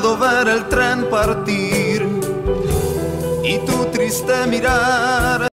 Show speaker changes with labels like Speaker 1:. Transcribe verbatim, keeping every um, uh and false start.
Speaker 1: recuerdo ver el tren partir y tu triste mirar.